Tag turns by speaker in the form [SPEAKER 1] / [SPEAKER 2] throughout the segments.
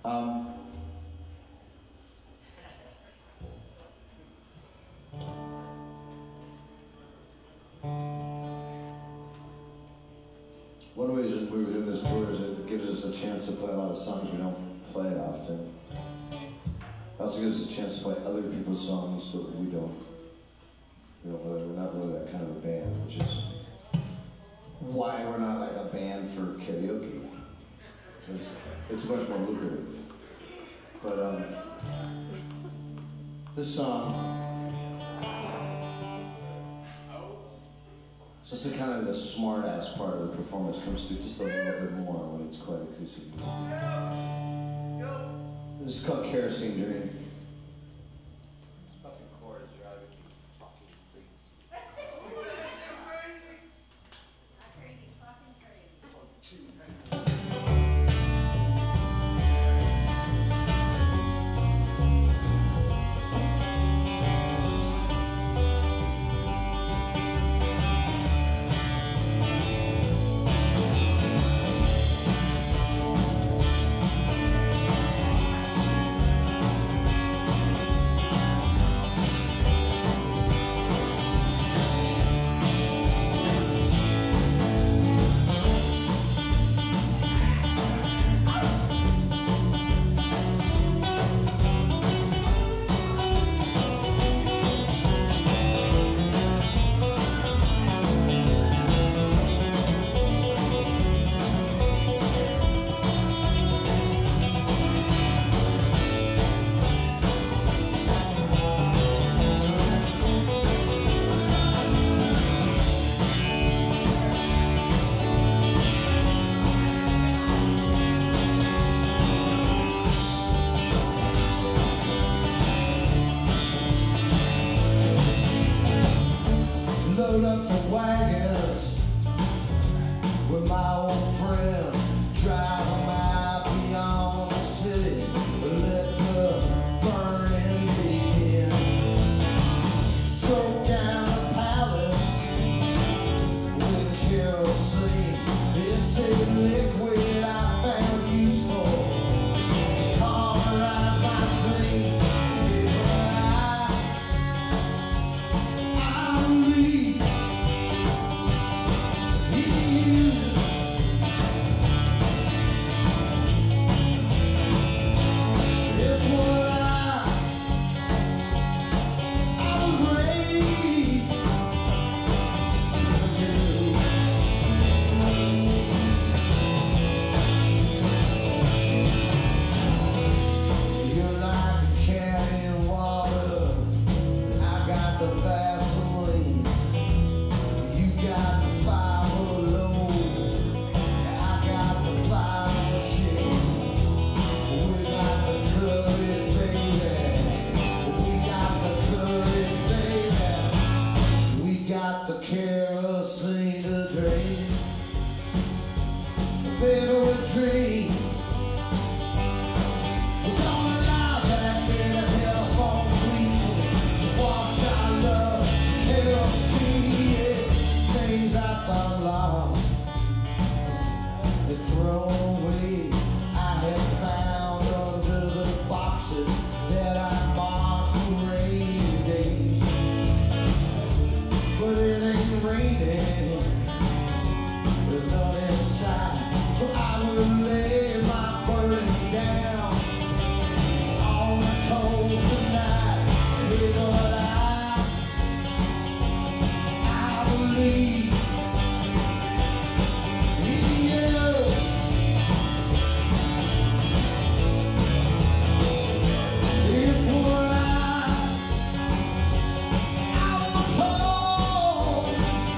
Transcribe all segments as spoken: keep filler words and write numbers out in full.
[SPEAKER 1] Um, one of the reasons we were doing this tour is it gives us a chance to play a lot of songs we don't play often. It also gives us a chance to play other people's songs that we don't, we don't really, we're not really that kind of a band, which is why we're not like a band for karaoke. Because it's much more lucrative. But um, this song, it's just the kind of the smart ass part of the performance comes through just a little bit more when it's quite acoustic. This is called Kerosene Dream.
[SPEAKER 2] This fucking chord is driving me fucking freaks.
[SPEAKER 3] Crazy. Not crazy, fucking crazy.
[SPEAKER 1] Load up the wagons with my old friend, drive them out beyond the city, let the burning begin. Stroke down the palace with kerosene. It's a liquid I found useful, cauterize my dreams. The kerosene to drain, a bit of a dream. We're gonna allow that bit of telephone bleach to wash our love, kerosene, yeah. Things I thought lost, they thrown away. I have found under the boxes that I marked for rainy days. But it ain't raining, there's none inside, so I will lay my burden down on the cold tonight. Here's what I, I believe in you. It's what I, I was told.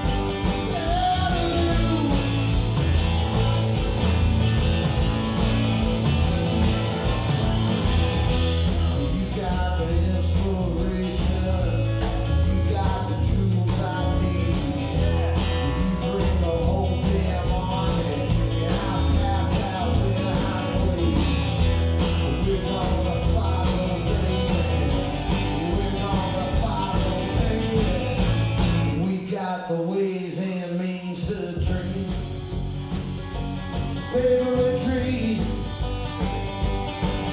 [SPEAKER 1] The ways and means to dream, favorite dream.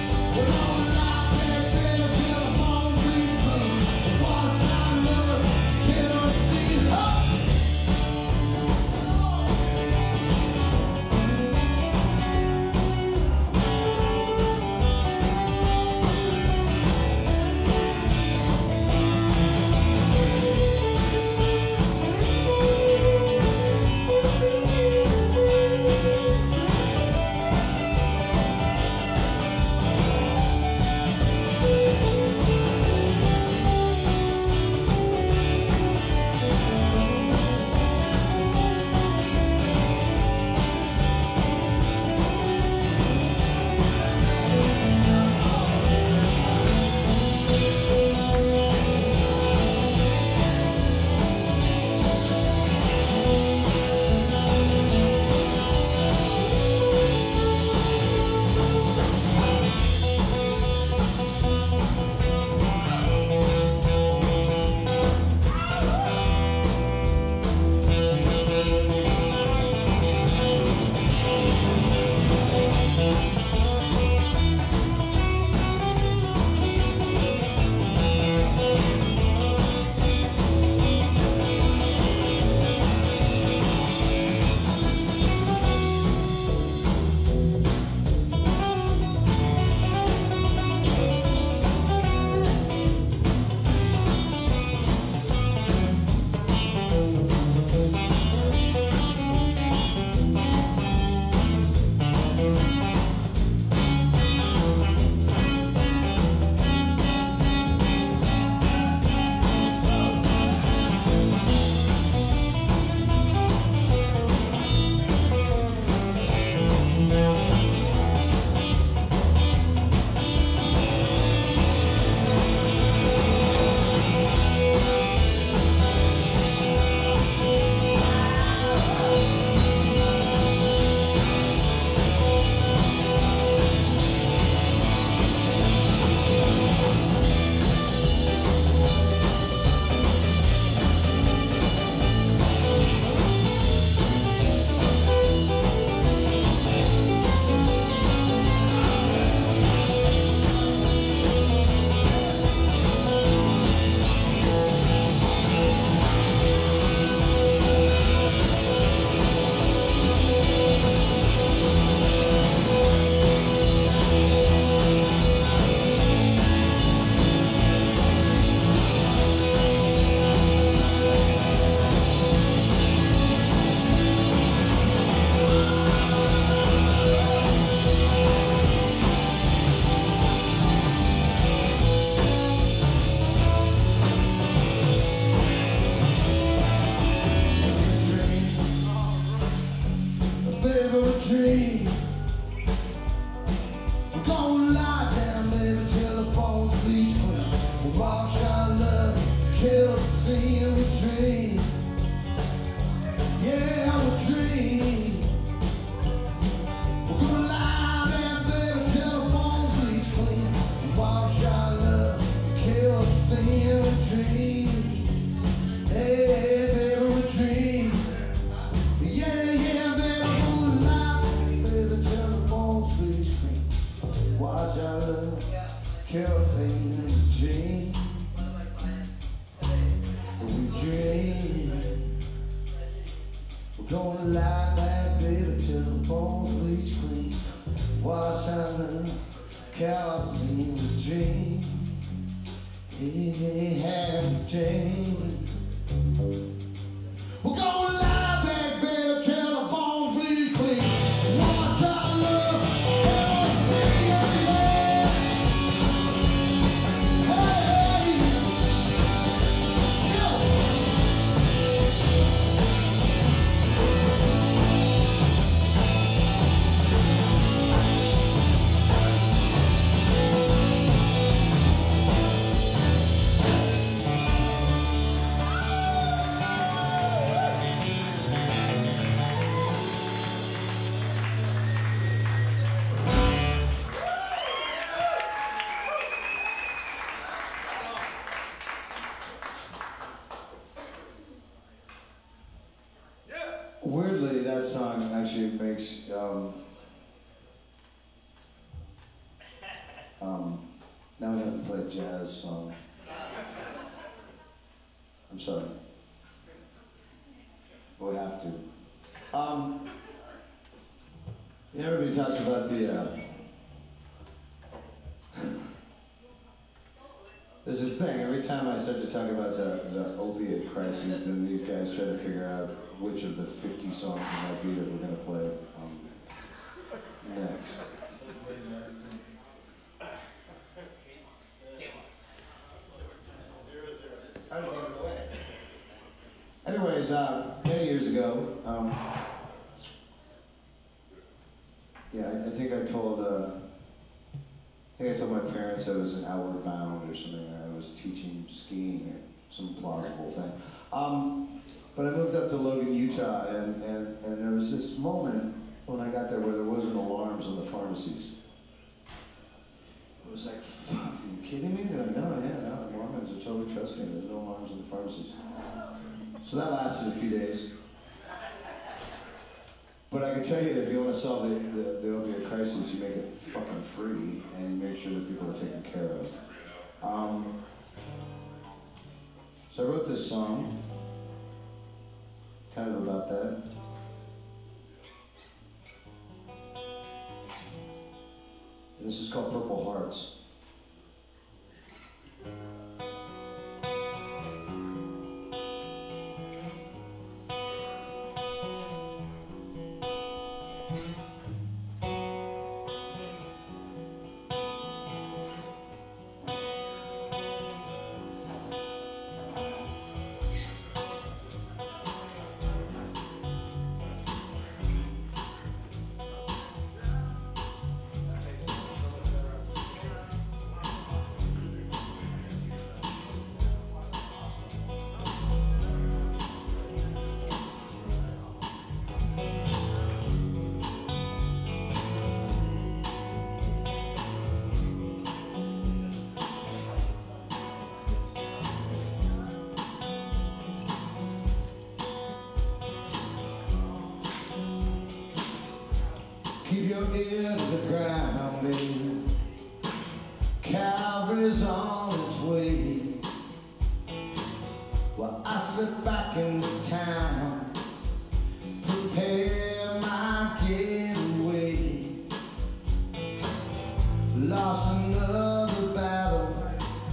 [SPEAKER 1] dream. We're gonna lie down, baby, till the bones bleach clean. We'll wash our love, kill the scene of a dream. Yeah, I'm a dream. We're gonna lie down, baby, till the bones bleach clean. We'll wash our love, kill the scene of a dream. Hey, baby, we're a dream. Yeah, yeah, baby, we're alive. Baby, till the bones bleach clean. Watch our love, kill things in a dream. We dream. We're gonna lie back, baby, till the bones bleach clean. Watch our love, kerosene in a dream. Hey, hey, have a dream. We're gonna lie back, baby, till the bones bleach clean. Wash our love, kerosene in the air. Hey, go. Weirdly, that song actually makes um, um, now we have to play a jazz song. I'm sorry. But we have to. Um, you know, everybody talks about the uh, there's this thing, every time I start to talk about the, the opiate crisis, then these guys try to figure out which of the fifty songs it might be that we're going to play um, next. Anyways, uh, many years ago, um, yeah, I, I think I told, uh, I think I told my parents I was in Outward Bound or something. I was teaching skiing or some plausible thing. Um, but I moved up to Logan, Utah, and, and, and there was this moment when I got there where there wasn't alarms on the pharmacies. It was like, fuck, are you kidding me? They're like, no, yeah, no, the Mormons are totally trusting. There's no alarms in the pharmacies. So that lasted a few days. But I can tell you that if you want to solve the, the, the opioid crisis, you make it fucking free and you make sure that people are taken care of. Um, so I wrote this song, kind of about that. And this is called Purple Hearts. Keep your ear to the ground, baby. Calvary's on its way. Well, I slip back into town, prepare my getaway. Lost another battle,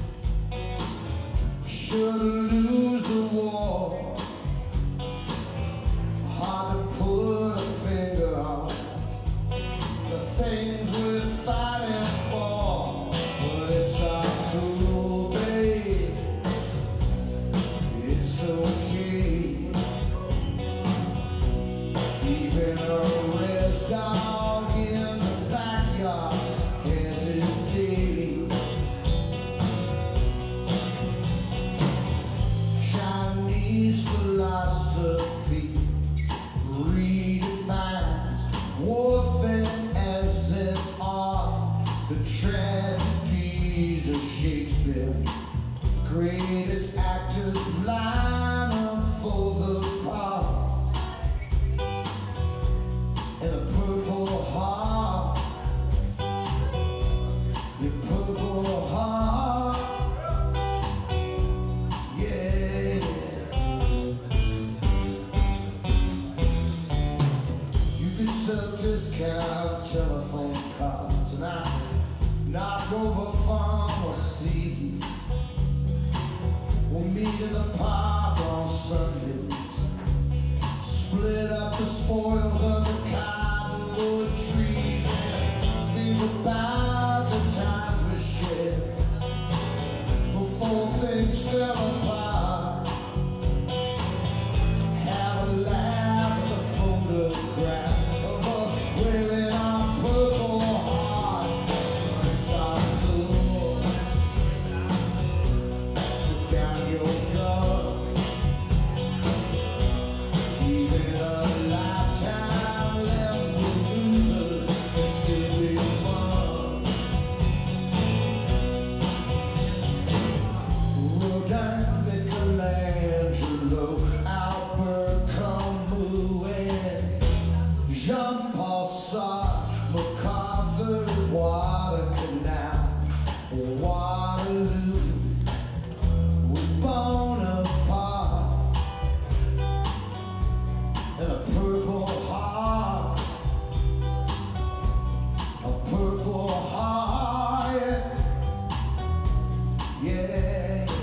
[SPEAKER 1] shouldn't lose the war. Hard to put a finger on the things we're fighting for, but it's our cool, babe. It's okay. dog in the backyard hesitates. Chinese philosophy redefines warfare as an art. The tragedies of Shakespeare, greatest actors line up for the part. And a purple heart, your purple heart, yeah. You could sell discount telephone cards and I knock over pharmacy. We'll meet in the park on Sundays, split up the spoils of the cottonwood trees, and think about the times we shared before things fell apart. Have a laugh at the photograph of us wearing our purple hearts. It's our blood. Put down your gun. Even a lifetime left with losers can still be fun. Rodin, Michelangelo, Albert Camus, and Jean-Paul Sartre, MacArthur, Guadalcanal, Waterloo, with Bonaparte. And a purple heart, a purple heart, yeah, yeah.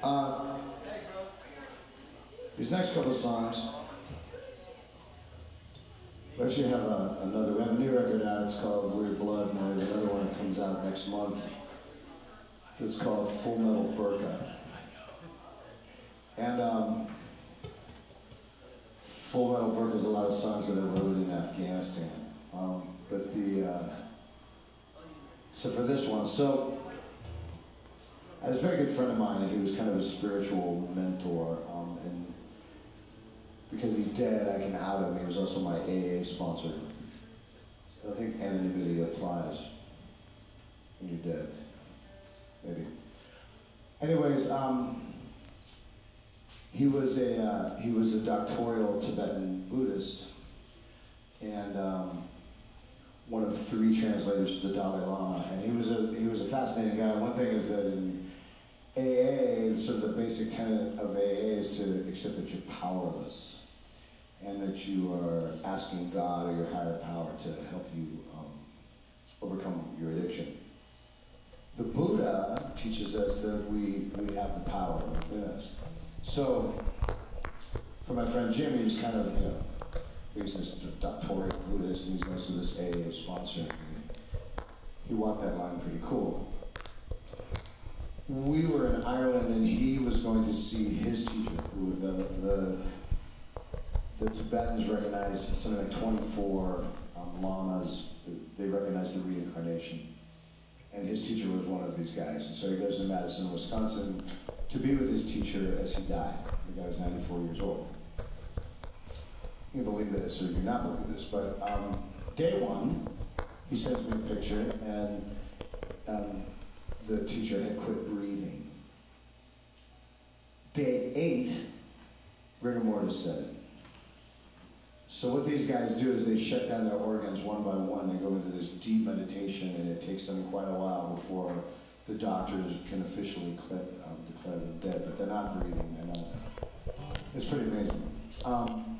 [SPEAKER 1] Uh, these next couple songs, we actually have a, another, we have a new record out, it's called Weird Blood, and we have another one that comes out next month. It's called Full Metal Burqa. And um, Full Metal Burqa is a lot of songs that I wrote in Afghanistan. Um, but the, uh, so for this one, so I was a very good friend of mine, and he was kind of a spiritual mentor. Um, and because he's dead, I can out him. He was also my A A sponsor. I think anonymity applies when you're dead. Maybe. Anyways, um, he was a uh, he was a doctoral Tibetan Buddhist, and um, one of three translators to the Dalai Lama. And he was a he was a fascinating guy. One thing is that in A A, sort of the basic tenet of A A is to accept that you're powerless, and that you are asking God or your higher power to help you um, overcome your addiction. The Buddha teaches us that we, we have the power within us. So, for my friend Jim, he was kind of, you know, he's this doctoral Buddhist, and he's also this A A sponsor. He walked that line pretty cool. We were in Ireland, and he was going to see his teacher, who the, the, the Tibetans recognized something like twenty-four um, lamas. They recognized the reincarnation. And his teacher was one of these guys. And so he goes to Madison, Wisconsin to be with his teacher as he died. The guy was ninety-four years old. You can believe this or you not believe this, but um, day one, he sends me a picture, and um, the teacher had quit breathing. Day eight, rigor mortis set in. So what these guys do is they shut down their organs one by one. They go into this deep meditation, and it takes them quite a while before the doctors can officially cl- um, declare them dead. But they're not breathing. They're not. It's pretty amazing. Um,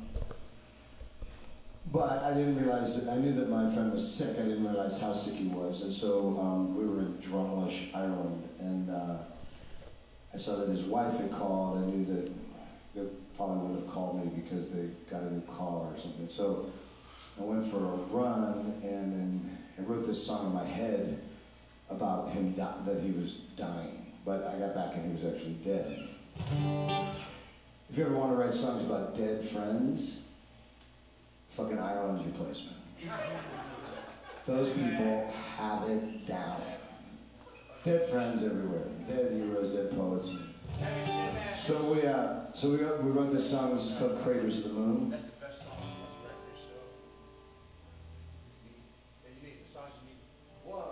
[SPEAKER 1] but I didn't realize that I knew that my friend was sick. I didn't realize how sick he was, and so um, we were in Drumlish, Ireland, and uh, I saw that his wife had called. I knew that. They probably would have called me because they got a new car or something. So I went for a run, and, and I wrote this song in my head about him, di- that he was dying. But I got back and he was actually dead. If you ever want to write songs about dead friends, fucking Ireland's your place, man. Those people have it down. Dead friends everywhere. Dead heroes, dead poets. So we uh, so we got, we wrote this song. This is called "Craters of the Moon."
[SPEAKER 2] That's the best song on this record. So you need the songs. You need one,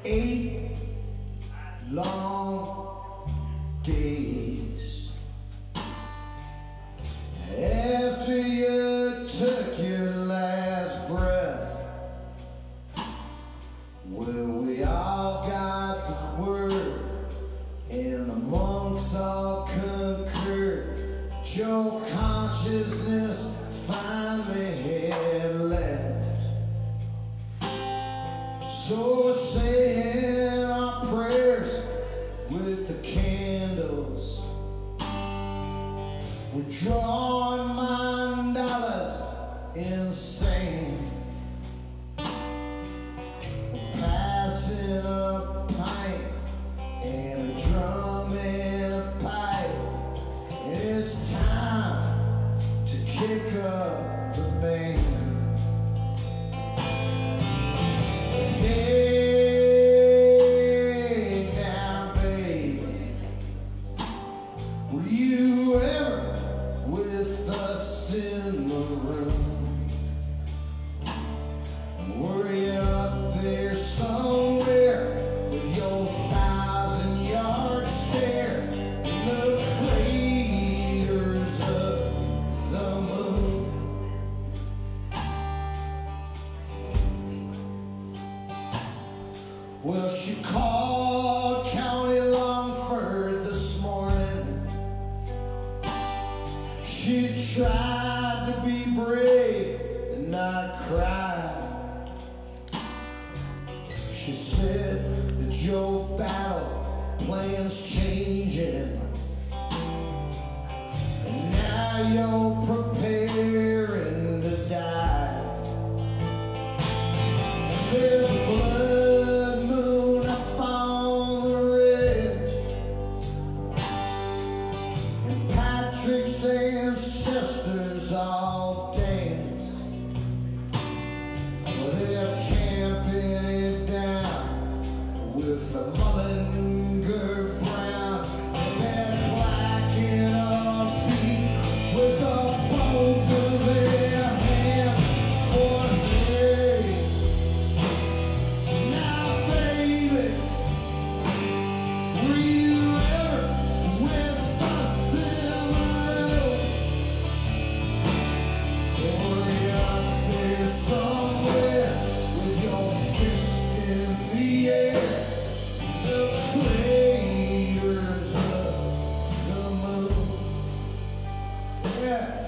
[SPEAKER 1] eight long days after you took your last breath. Well, we all got the word, and the monks all concurred. Your consciousness finally had left. So saying our prayers with the candles, we're drawing mandalas in sand, we're passing a pint and a drum and a pipe, and it's time to kick up the band. Were you ever with us in the room? Were you up there somewhere with your thousand yard stare in the craters of the moon? Well, she called County Longford this morning. She tried to be brave and not cry. She said that your battle plan's changing, and now you're preparing to die. And there's a blood moon up on the ridge, and Patrick's ancestors all dance. Well, they're tamping it down with the Mullinger Brown, and they're clacking a beat with the bones of their hands. For hey, now baby, were you ever with us in the room? Or you up there somewhere with your fist in the air, the craters of the moon? Yeah.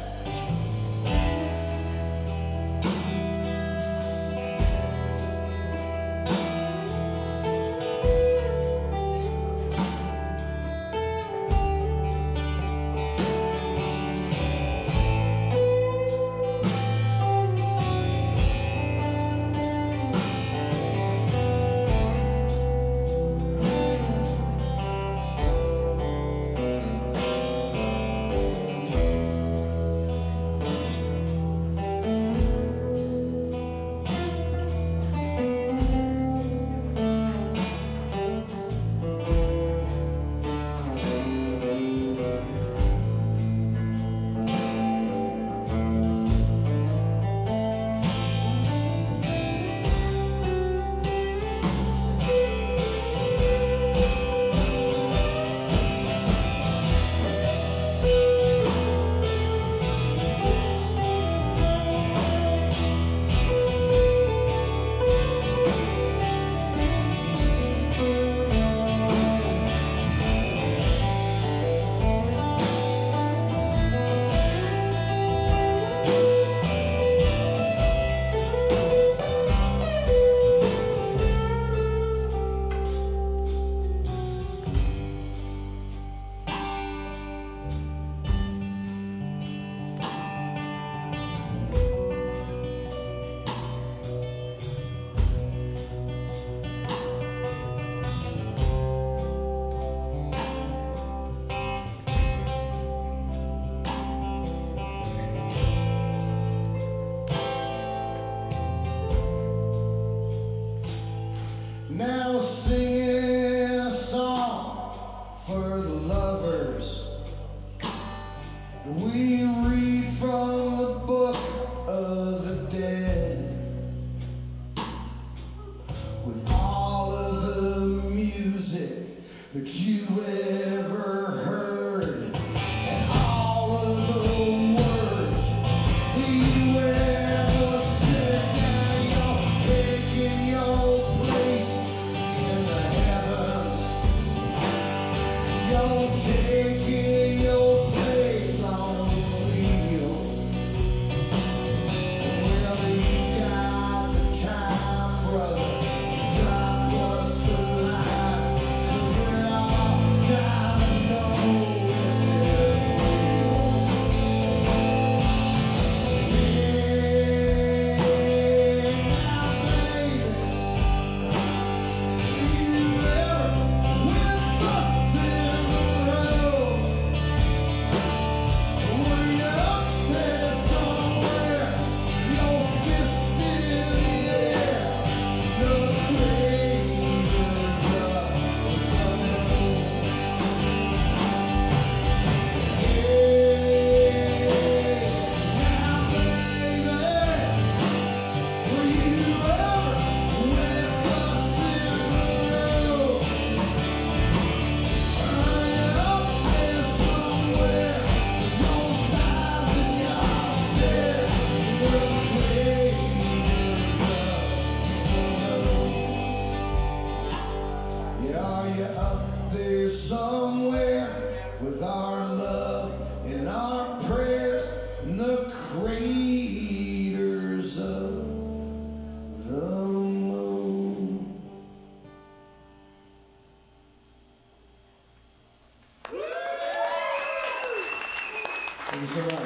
[SPEAKER 1] Now singing a song for the lovers, we read from the book of the dead, with all of the
[SPEAKER 4] taking your place on the wheel. Whenever you got the time, brother, drop us a line, 'cause we're all trying to know if it's real. Somewhere with our love and our prayers in the craters of the moon. Thank you so much.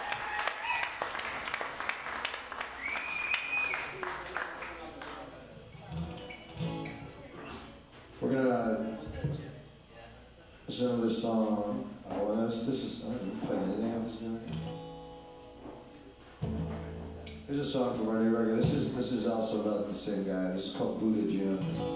[SPEAKER 4] We're gonna There's another song. I want us. This is. I haven't played anything off this record. Here's a song from our new record. This is. This is also about the same guy. This is called Buddha Jim.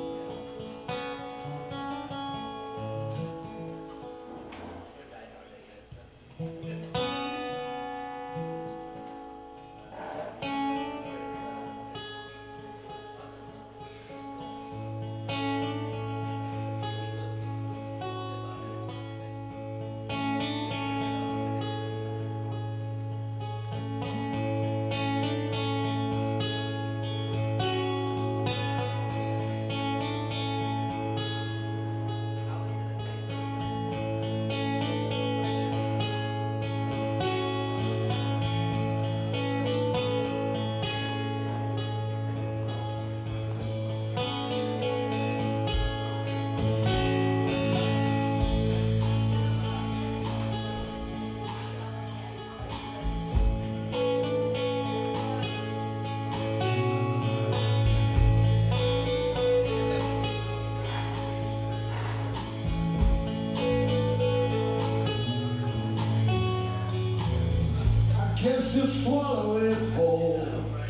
[SPEAKER 4] Guess you swallow it whole.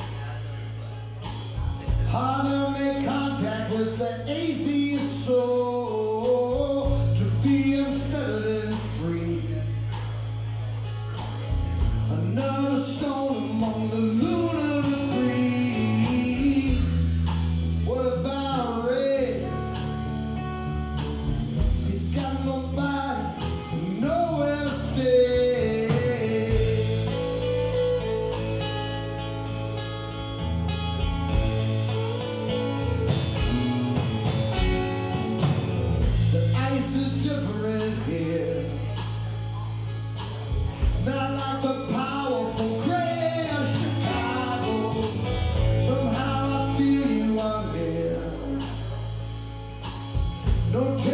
[SPEAKER 4] Hard to make contact with the atheist soul, to be unfettered and free. Another stone among the lunar debris. What about Ray? He's got nobody, nowhere to stay. Not like the powerful gray of Chicago. Somehow I feel you out here. Don't